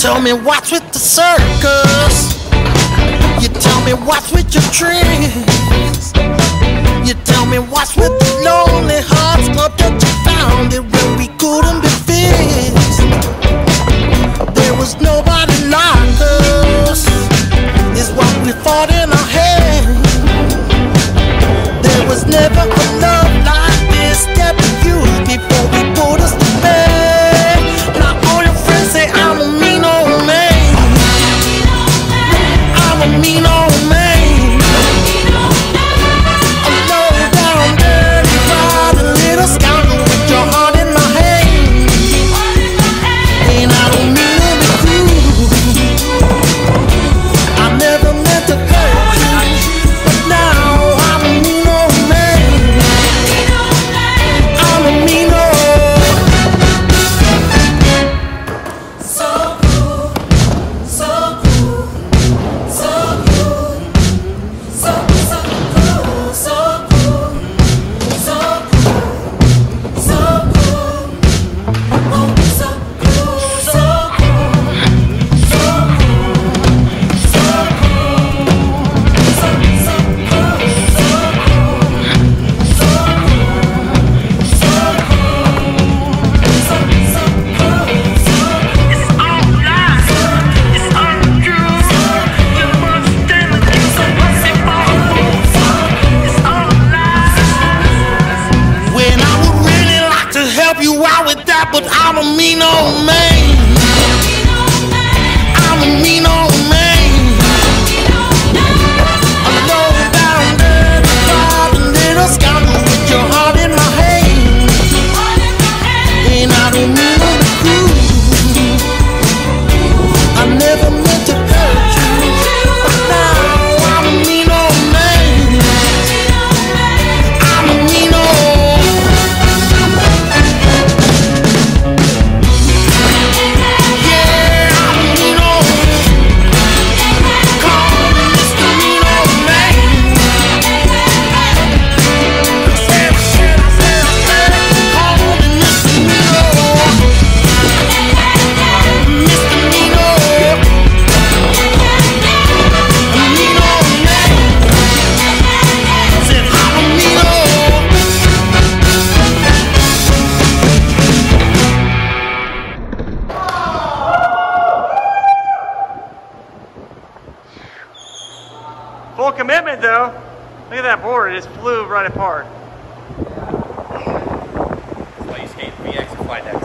tell me what's with the circus. You tell me what's with your tricks. You tell me what's with the lonely hearts club that you founded when we couldn't be fixed. There was nobody like us, is what we fought in our head. There was never a love like this that we used before we put us to bed. Now all your friends say I'm a mean old man. I'm a mean old man. A low down, dirty, rotten little scoundrel with your heart in my hand. And I don't mean to be cruel. I never meant to hurt you, but now I'm a mean old man. I'm a mean old. So cool, so cool, so cool, so cool, so cool, so cool, so cool, oh so cool, so cool, so cool, so When I would really like to help you out with that, but I'm a mean old man. I'm a mean old man. A low down, dirty, rotten little scoundrel with your heart in my hand. And I don't mean to be cruel. I never meant to hurt you, but now I'm a mean old man. I'm a mean old. Yeah, I'm a mean old. Call me Mr. Mean Old Man. I said, call me Mr. Mean Old. Mr. Mean Old. A mean old man. Said I'm a mean old. Full commitment though. Look at that board, it just flew right apart. That's why you skate VX and fly deck.